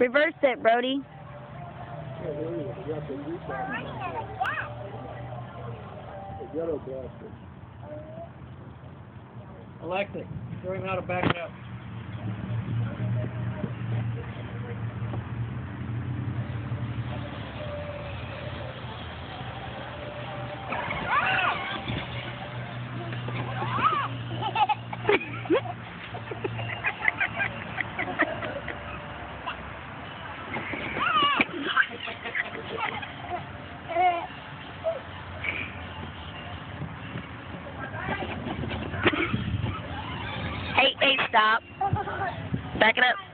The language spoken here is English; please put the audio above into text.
Reverse it, Brody. Alexa, show him how to back it up. Hey, stop. Back it up.